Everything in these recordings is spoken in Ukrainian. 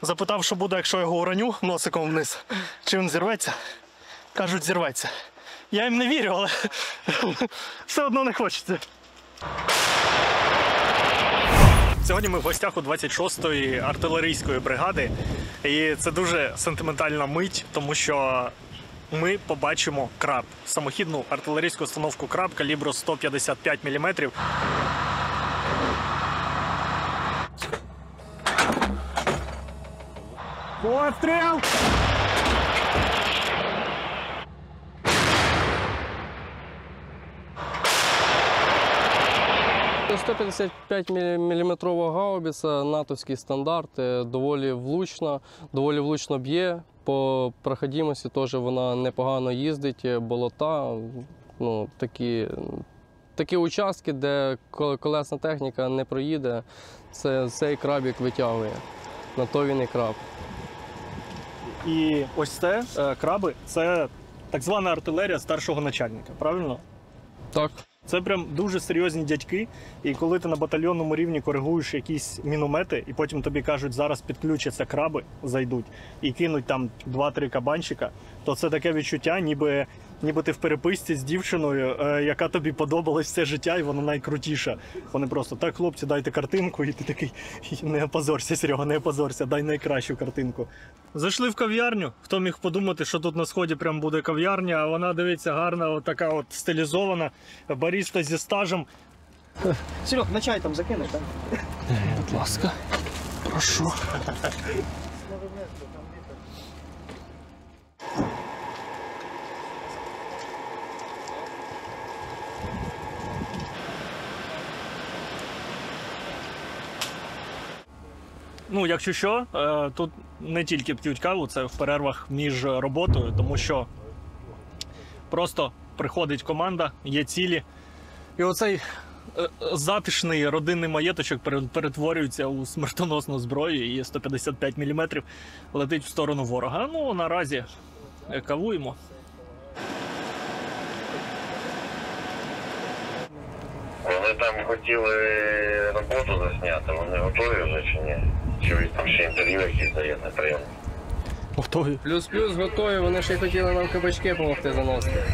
Запитав, що буде, якщо я його уроню носиком вниз. Чи він зірветься? Кажуть, зірветься. Я їм не вірю, але все одно не хочеться. Сьогодні ми в гостях у 26-ї артилерійської бригади. І це дуже сентиментальна мить, тому що ми побачимо краб. Самохідну артилерійську установку краб калібру 155 мм. Постріл! Це 155 мм гаубиця, натовський стандарт, доволі влучно б'є. По проходимості теж вона непогано їздить, болота, такі участки, де колесна техніка не проїде, цей крабік витягує. На то він і краб. І ось це краби, це так звана артилерія старшого начальника, правильно? Так. Це прям дуже серйозні дядьки, і коли ти на батальйонному рівні коригуєш якісь міномети, і потім тобі кажуть, зараз підключаться краби, зайдуть, і кинуть там 2-3 кабанчика, то це таке відчуття, ніби ти в переписці з дівчиною, яка тобі подобалась все життя, і вона найкрутіша. Вони просто, так, хлопці, дайте картинку, і ти такий, не опозорся, Серега, не опозорся, дай найкращу картинку. Зайшли в кав'ярню, хто міг подумати, що тут на сході прям буде кав'ярня, а вона, дивіться, гарна, отака от стилізована, баріста зі стажем. Серег, на чай там закинеш, так? Будь ласка, прошу. Ну, якщо що, тут не тільки п'ють каву, це в перервах між роботою, тому що просто приходить команда, є цілі, і оцей затишний родинний маєточок перетворюється у смертоносну зброю, і 155 мм летить в сторону ворога. Ну, наразі кавуємо. Вони там хотіли роботу засняти, вони готові вже чи ні? Чи ви там ще інтерв'ю якісь даєте на прийом? Готові. Плюс-плюс готові, вони ще й хотіли нам кабачки допомогти заносити.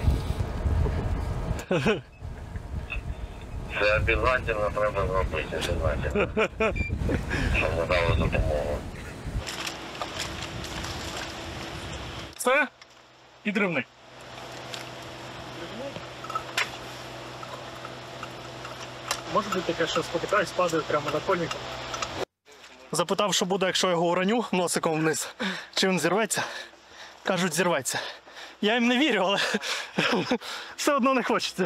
Це обов'язково треба зробити, обов'язково. Щоб не дали допомогу. Це підривник. Може бути таке, що спотикаюсь, падаю прямо на кольнику. Запитав, що буде, якщо я його уроню носиком вниз. Чи він зірветься? Кажуть, зірветься. Я їм не вірю, але все одно не хочеться.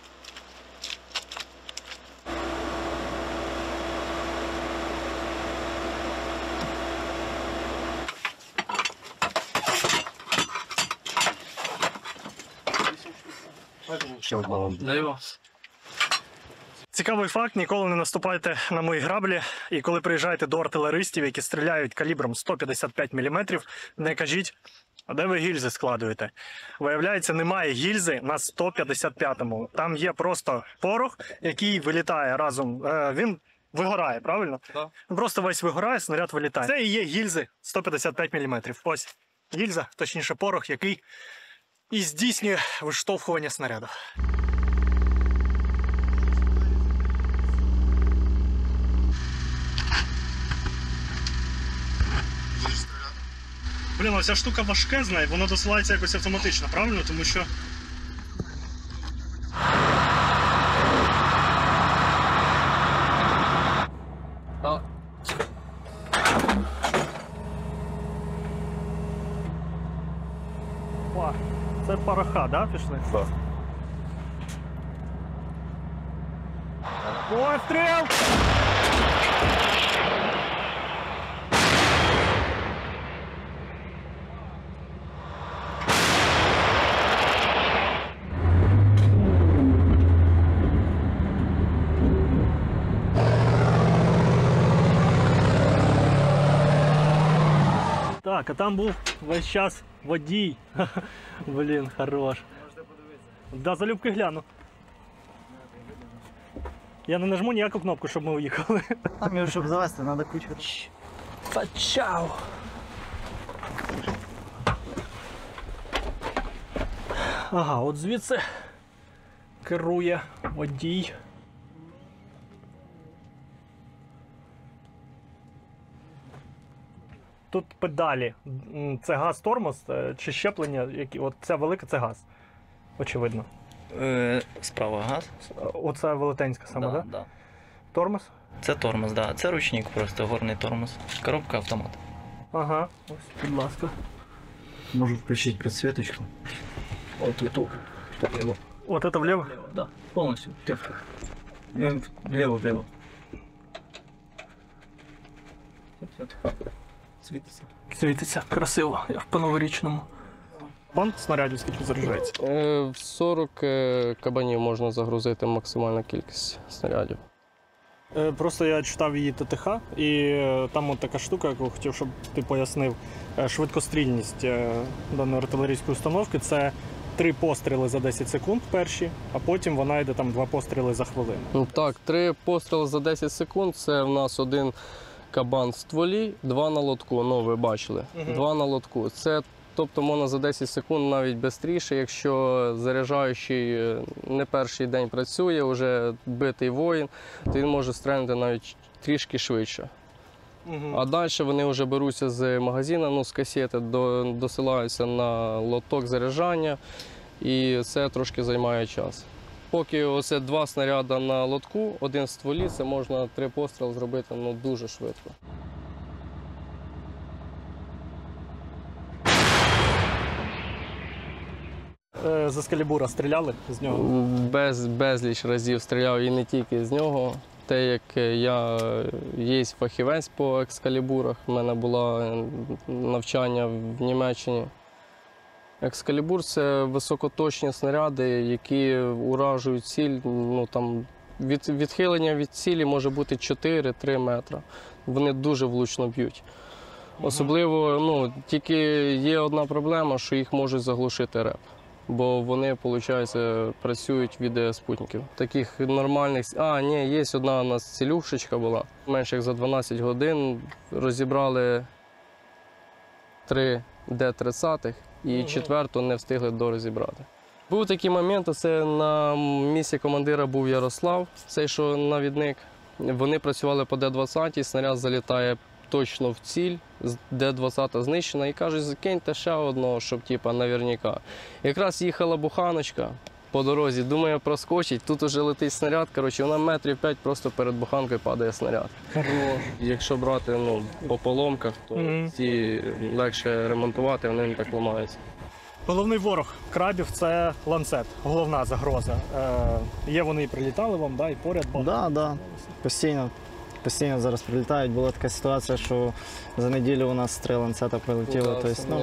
Цікавий факт, ніколи не наступайте на мої граблі, і коли приїжджаєте до артилеристів, які стріляють калібром 155 мм, не кажіть, а де ви гільзи складуєте? Виявляється, немає гільзи на 155-му. Там є просто порох, який вилітає разом, він вигорає, правильно? Так. Просто весь вигорає, снаряд вилітає. Це і є гільзи 155 мм. Ось гільза, точніше порох, який і здійснює виштовхування снаряду. Блін, оця штука важкезна, і воно досилається якось автоматично, правильно? Тому що... О, це пороха, да, пішли? Так. Постріл! Так, а там був весь час водій. Блін, хорош. Да, залюбки гляну. Я не нажму ніяку кнопку, щоб ми уїхали. Там його, щоб завести, треба ключ. Фачау. Ага, от звідси керує водій. Тут педалі. Це газ-тормоз чи щеплення, от ця велика це газ. Очевидно. Справа газ. Оце велетенська саме, так? Да. Тормоз? Це тормоз, да. Це ручник просто, горний тормоз. Коробка автомат. Ага, ось, будь ласка. Можу включити підсвіточку. От тут. Влево. От це вліво? Да, повністю. Влево. Світиться. Світиться, красиво, як по-новорічному. Банк снарядів скільки заряджається? В 40 кабанів можна загрузити максимальна кількість снарядів. Просто я читав її ТТХ, і там от така штука, яку хотів, щоб ти пояснив. Швидкострільність даної артилерійської установки – це 3 постріли за 10 секунд перші, а потім вона йде там 2 постріли за хвилину. Ну, так, 3 постріли за 10 секунд це в нас 1 кабан в стволі, 2 на лотку. Ну, ви бачили. 2 на лотку. Це, тобто можна за 10 секунд навіть швидше, якщо заряджаючий не перший день працює, вже битий воїн, то він може стрельнути навіть трішки швидше. А далі вони вже беруться з магазину, ну, з касети, досилаються на лоток заряджання, і це трошки займає час. Поки оце 2 снаряди на лотку, 1 в стволі, це можна 3 постріли зробити, ну, дуже швидко. З Ескалібура стріляли з нього? Безліч разів стріляв і не тільки з нього. Те, як я є фахівець по екскалібурах, у мене було навчання в Німеччині. Екскалібур – це високоточні снаряди, які уражують ціль. Ну, там, відхилення від цілі може бути 4-3 метри. Вони дуже влучно б'ють. Особливо, ну, тільки є одна проблема, що їх можуть заглушити реп. Бо вони, виходить, працюють від спутників. Таких нормальних... є одна у нас цілюшечка була. Менше як за 12 годин розібрали 3 Д-30 і 4-ту не встигли дорозібрати. Був такий момент, це на місці командира був Ярослав, цей, що навідник. Вони працювали по Д-20, снаряд залітає точно в ціль, Д-20 знищена, і кажуть, закиньте ще одного, щоб наверняка. Якраз їхала буханочка по дорозі, думаю, проскочить, тут уже летить снаряд, вона метрів 5 просто перед буханкою падає снаряд. Якщо брати по поломках, то ці легше ремонтувати, вони не так ламаються. Головний ворог крабів – це ланцет, головна загроза. Є вони і прилітали вам, да, і поряд багато? Да. Постійно зараз прилітають. Була така ситуація, що за неділю у нас 3 ланцета прилетіло.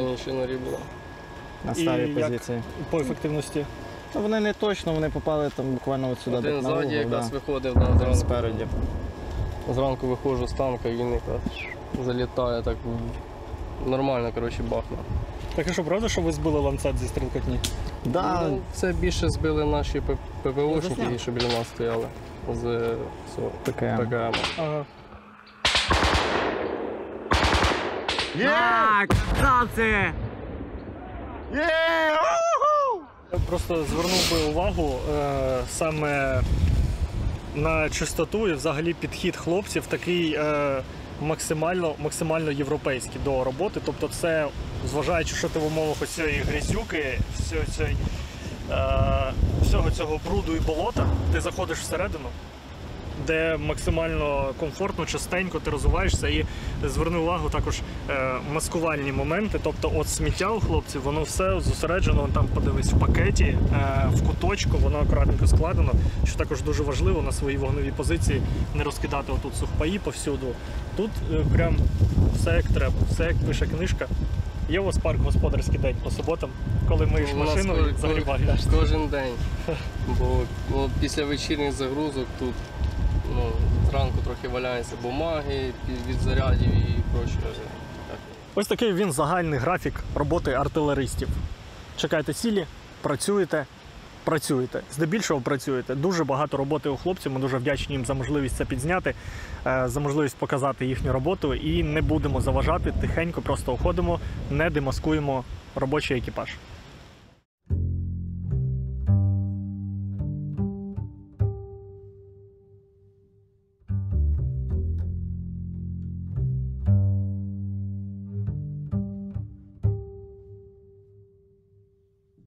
На старій позиції. По ефективності? Вони не точно, вони попали там буквально от сюди. Один ззаді якраз виходив, зранку. Спереді. Зранку виходжу з танка, і він якраз залітає, так нормально, бахне. Так і що, правда, що ви збили ланцет зі стрілкотні? Да. Це більше збили наші ППОшники, які що біля нас стояли з ПКМ. Ага. Я просто звернув би увагу саме на чистоту і взагалі підхід хлопців такий максимально європейський до роботи. Тобто це, зважаючи, що ти в умовах ось цієї грязюки, всього цього бруду і болота, ти заходиш всередину, де максимально комфортно, частенько ти розвиваєшся, і зверни увагу також маскувальні моменти. Тобто от сміття у хлопців, воно все зосереджено, там подивись, в пакеті, в куточку, воно акуратненько складено, що також дуже важливо на своїй вогневій позиції не розкидати отут сухпаї повсюду. Тут прям все як треба, все як пише книжка. Є у вас парк господарський день по суботам, коли миєш машину і загрібаєш? Кожен день, бо після вечірніх загрузок тут зранку трохи валяються бумаги від зарядів і прочее. Ось такий він загальний графік роботи артилеристів. Чекаєте цілі, працюєте працюєте. Здебільшого працюєте. Дуже багато роботи у хлопців. Ми дуже вдячні їм за можливість це підзняти, за можливість показати їхню роботу. І не будемо заважати, тихенько просто уходимо, не демаскуємо робочий екіпаж.